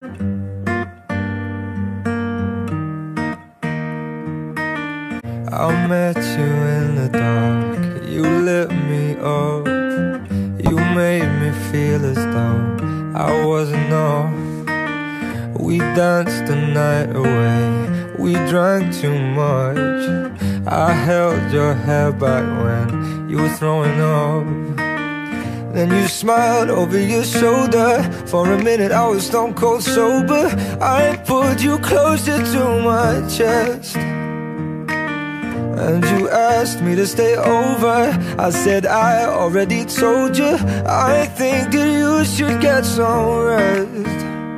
I met you in the dark, you lit me up. You made me feel as though I wasn't off. We danced the night away, we drank too much. I held your hair back when you were throwing up. Then you smiled over your shoulder. For a minute I was stone cold sober. I pulled you closer to my chest, and you asked me to stay over. I said I already told you, I think that you should get some rest.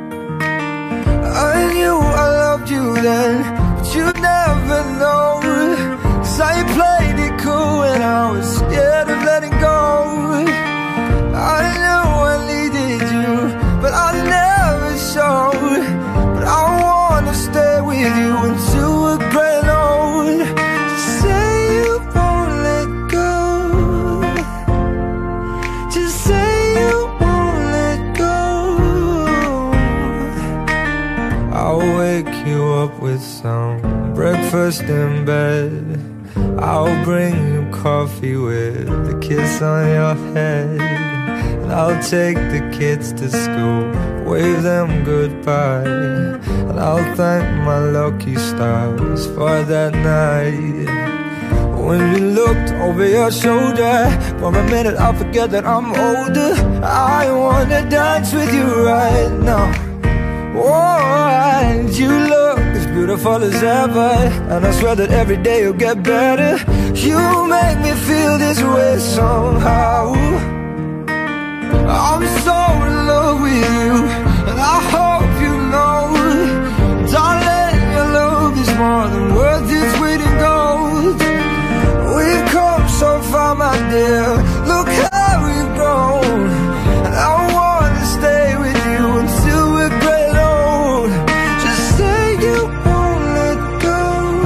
I knew I loved you then, but you'd never know, 'cause I played it cool when I was scared of letting go. I knew I needed you, but I never showed. But I wanna stay with you until we're gray and old. Just say you won't let go. Just say you won't let go. I'll wake you up with some breakfast in bed. I'll bring you coffee with a kiss on your head. And I'll take the kids to school, wave them goodbye. And I'll thank my lucky stars for that night. When you looked over your shoulder, for a minute I forget that I'm older. I wanna dance with you right now. Oh, and you look as beautiful as ever, and I swear that every day you'll get better. You make me feel this way somehow. I'm so in love with you, and I hope you know, darling, your love is more than worth its weight in gold. We've come so far, my dear, look how we've grown. And I wanna stay with you until we're gray and old. Just say you won't let go.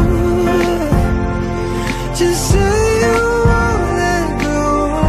Just say you won't let go.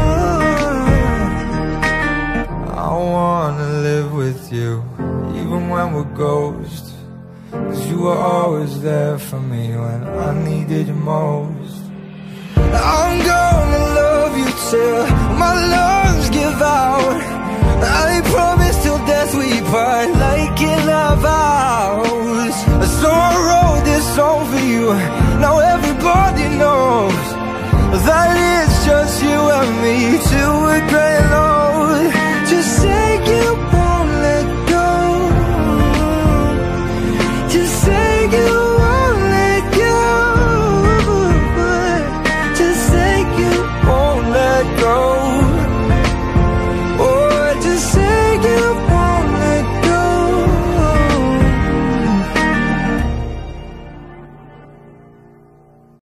I wanna live with you, even when we're ghosts, 'cause you were always there for me when I needed you most. I'm gonna love you till my lungs give out. I promise till death we part, like in our vows. So I wrote this song for you, now everybody knows that it's just you and me till we're gray and old.